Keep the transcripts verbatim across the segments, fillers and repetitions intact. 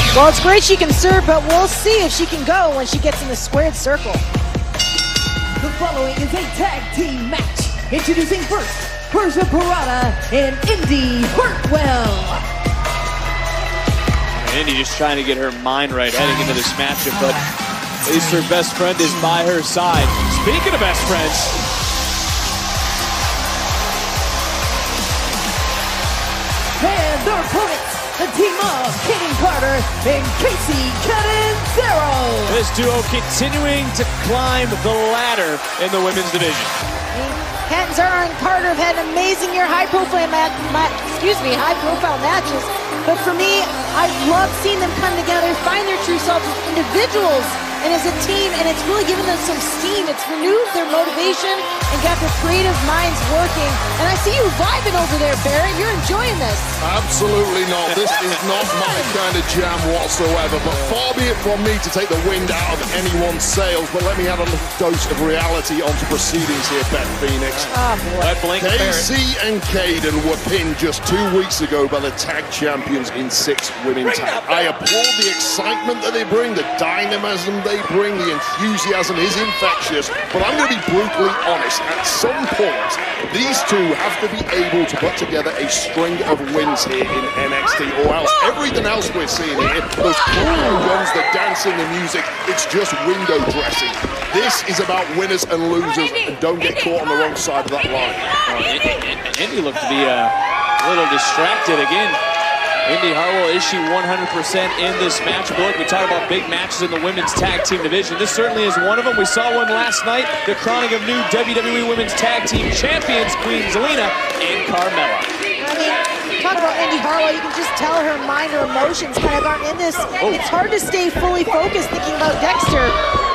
Well, it's great she can serve, but we'll see if she can go when she gets in the squared circle. The following is a tag team match. Introducing first, Persia Pirotta and Indi Hartwell. Indi just trying to get her mind right heading into this matchup, but at least her best friend is by her side. Speaking of best friends, and their opponents, the team of Kayden Carter and Kacy Catanzaro. this duo continuing to climb the ladder in the women's division. Catanzaro and Carter have had an amazing year, high-profile ma ma excuse me, high-profile matches. But for me, I love seeing them come together, find their true selves as individuals and as a team, and it's really given them some steam. It's renewed their motivation and got their creative minds working. And I see you vibing over there, Barrett. You're enjoying this. Absolutely not. This is not my kind of jam whatsoever. But far be it from me to take the wind out of anyone's sails. But let me add a little dose of reality onto proceedings here, Beth Phoenix. Oh, boy. That blink, Kacy and Kayden were pinned just two weeks ago by the tag champions in six women tag. I applaud the excitement that they bring, the dynamism they bring, the enthusiasm is infectious. But I'm going to be brutally honest. At some point, these two have to be able to put together a string of wins here in N X T, or else everything else we're seeing here, those cool guns, the dancing, the music, it's just window dressing. This is about winners and losers, and don't get caught on the wrong side of that line. Uh, Indi looked to be uh, a little distracted again. Indi Hartwell, is she one hundred percent in this match? Look, we talk about big matches in the women's tag team division. This certainly is one of them. We saw one last night, the crowning of new W W E Women's Tag Team Champions, Queen Zelina and Carmella. I mean, talk about Indi Hartwell, you can just tell her mind, her emotions kind of aren't in this. Oh. It's hard to stay fully focused thinking about Dexter.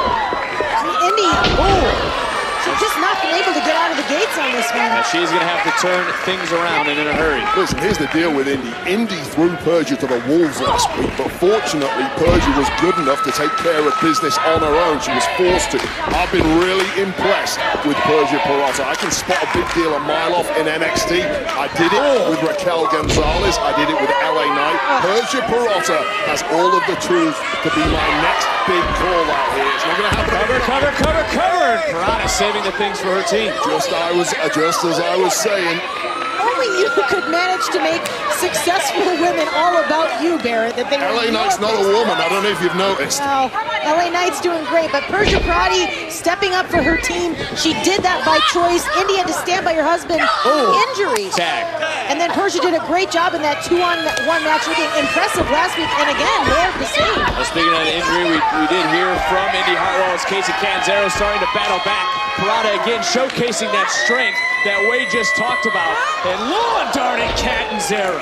I mean, Indi, oh, she's just not been able to get out of the gates on this one. Now she's going to have to turn things around and in a hurry. Listen, here's the deal with Indi. Indi threw Persia to the wolves last week, but fortunately, Persia was good enough to take care of business on her own. She was forced to. I've been really impressed with Persia Pirotta. I can spot a big deal a mile off in N X T. I did it with Raquel Gonzalez. I did it with L A Knight. Persia Pirotta has all of the tools to be my next big call out here. It's not going to happen. Cover, cover, cover, cover! Pirotta saving the things for her team. Just I was, just as I was saying. Only you could manage to make successful women all about you, Barrett. That they L A Knight's not a woman. I don't know if you've noticed. No, L A Knight's doing great, but Persia Pirotta stepping up for her team. She did that by choice. Indi had to stand by her husband. Oh. Injuries. Tag. And then Persia did a great job in that two-on-one match, looking impressive last week. And again, more of the same. Well, speaking of injury, we, we did hear from Indi Hartwell as Kacy Catanzaro starting to battle back. Pirotta again showcasing that strength that Wade just talked about. And lawn darting Catanzaro.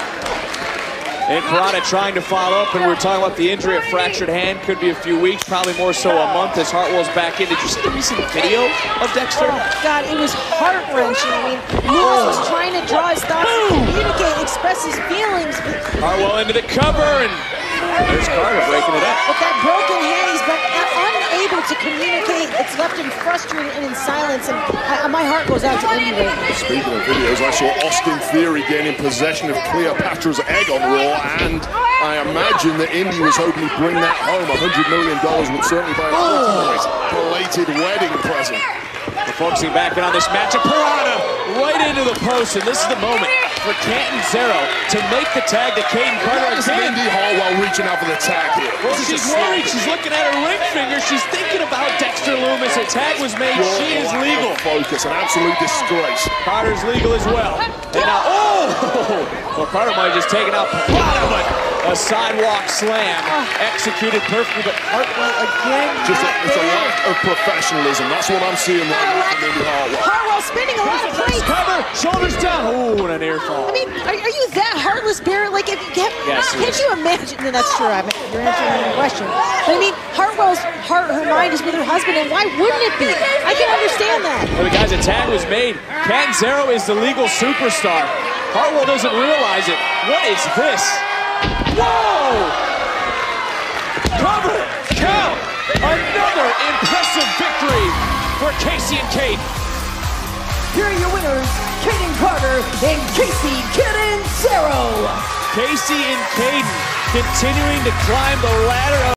And Pirotta trying to follow up, and we were talking about the injury, a fractured hand, could be a few weeks, probably more so a month as Hartwell's back in. Did you see the recent video of Dexter? Oh, God, it was heart-wrenching. I mean, Lewis was trying to draw his thoughts, communicate, express his feelings. But Hartwell into the cover, and there's Carter breaking it up. with that broken hand, he's been unable to communicate. It's left him frustrated and in silence, and I, my heart goes out to Indi right now. Speaking of videos, I saw Austin Theory gaining possession of Cleopatra's egg on Raw, and I imagine that Indi was hoping to bring that home. one hundred million dollars would certainly buy a nice belated wedding present. We're focusing back in on this matchup. Pirotta right into the post, and this is the moment for Catanzaro to make the tag to Kayden Carter. Is Indi Hartwell reaching out for the tag here? Well, she's worried. She's looking at her ring finger. She's thinking about Dexter Lumis. A tag was made. She is legal. Focus, an absolute disgrace. Carter's legal as well. And now, oh! Well, Carter might have just taken out Pirotta, but a sidewalk slam executed perfectly. But Hartwell again. Just a, it's a lack of professionalism. That's what I'm seeing right now from Indi Hartwell. Hartwell spinning a lot of plates. Cover, shoulders down. Oh, and an air fall. I mean, are, are you that heartless, Barrett? Like, if you get, Yes, can't yes. you imagine? No, that's true. I mean, you're answering my question. But I mean, Hartwell's heart, her mind is with her husband, and why wouldn't it be? I can understand that. Well, the guys, a tag was made. Catanzaro is the legal superstar. Hartwell doesn't realize it. What is this? Whoa! Cover, count. Another impressive victory for Kacy and Kayden. Here are your winners, Kayden Carter and Kacy Catanzaro. Kacy and Kayden continuing to climb the ladder of